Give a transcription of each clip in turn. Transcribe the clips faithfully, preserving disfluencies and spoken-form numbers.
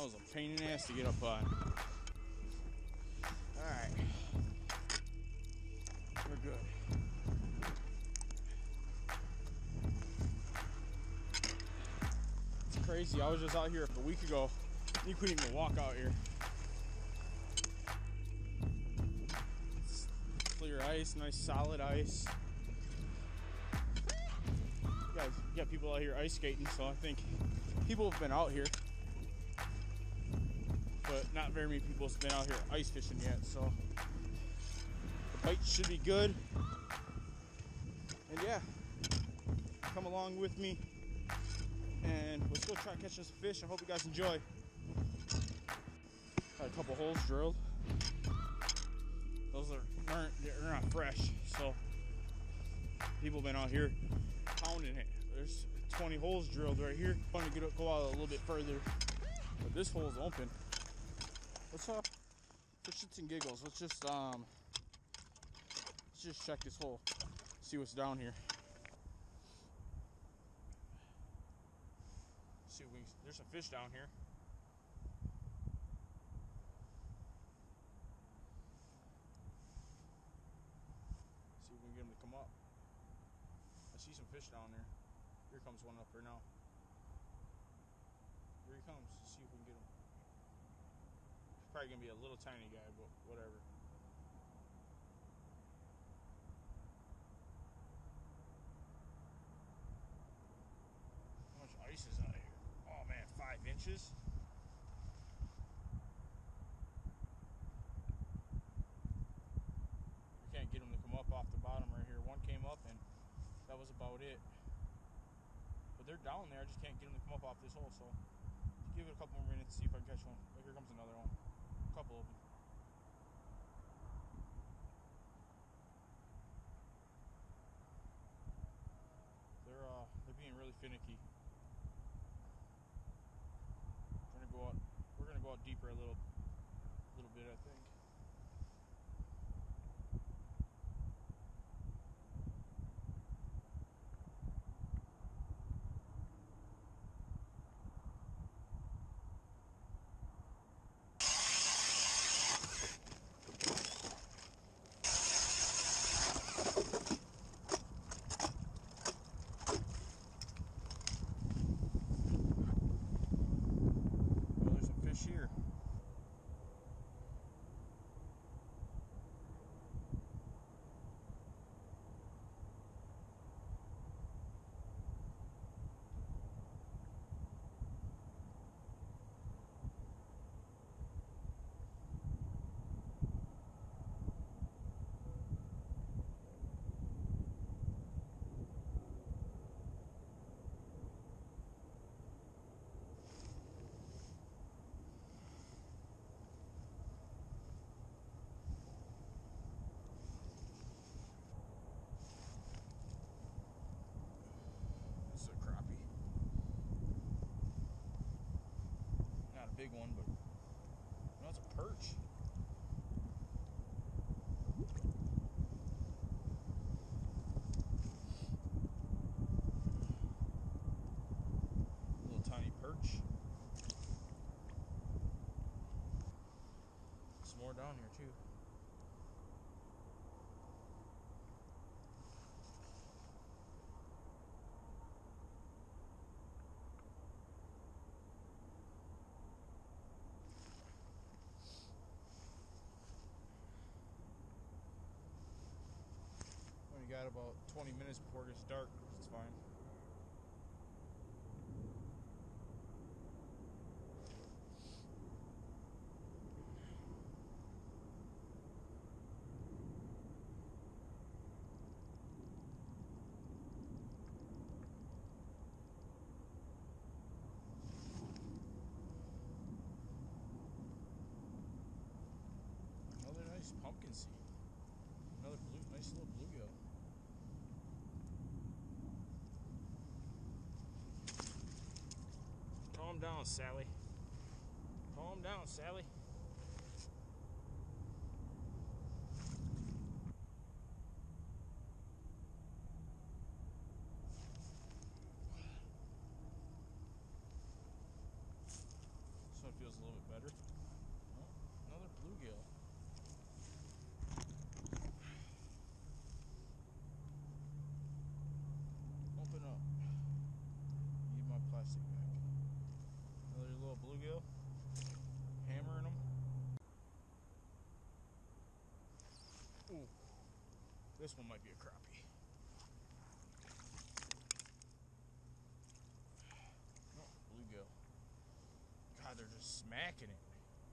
was a pain in the ass to get up on. Alright. We're good. It's crazy. I was just out here a week ago. You couldn't even walk out here. It's clear ice, nice solid ice. You guys, you got people out here ice skating, so I think people have been out here. But not very many people have been out here ice fishing yet, so the bite should be good. And yeah, come along with me and let's go try catching some fish. I hope you guys enjoy. Got a couple holes drilled. Those are aren't they're not fresh, so people have been out here pounding it. There's twenty holes drilled right here. I'm gonna get, go out a little bit further, but this hole's open. Let's uh, for shits and giggles, let's just um, let's just check this hole, see what's down here. See if we can, there's some fish down here. See if we can get them to come up. I see some fish down there. Here comes one up here now. Here he comes. Let's see if we can get him. He's probably gonna be a little tiny guy, but whatever. How much ice is out here? Oh man, five inches. We can't get them to come up off the bottom right here. One came up and that was about it. But they're down there. I just can't get them to come up off this hole. So give it a couple more minutes, see if I can catch one. Oh, here comes another one. A couple of them. They're uh, they're being really finicky. We're gonna go out. We're gonna go out deeper a little, little bit, I think. Here. Not a big one, but no, it's a perch. Little tiny perch. Some more down here too. We got about twenty minutes before it gets dark. It's fine. Another nice pumpkin seed. Another blue, nice little bluegill. Calm down, Sally. Calm down, Sally. This one feels a Ooh, this one might be a crappie. Oh, bluegill. God, they're just smacking it.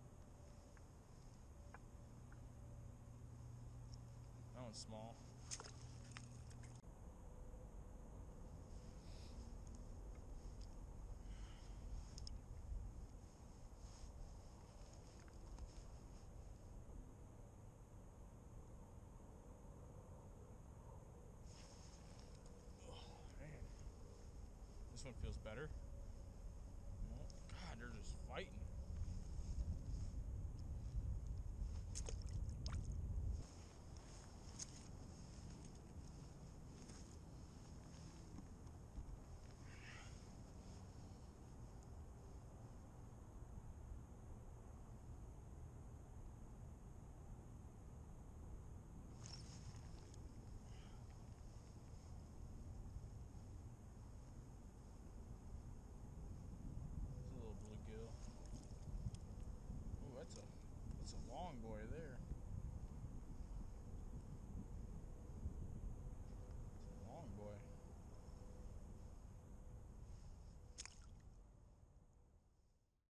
That one's small. This one feels better. Oh, God, they're just fighting. There's a little bluegill. Oh, that's a that's a long boy there.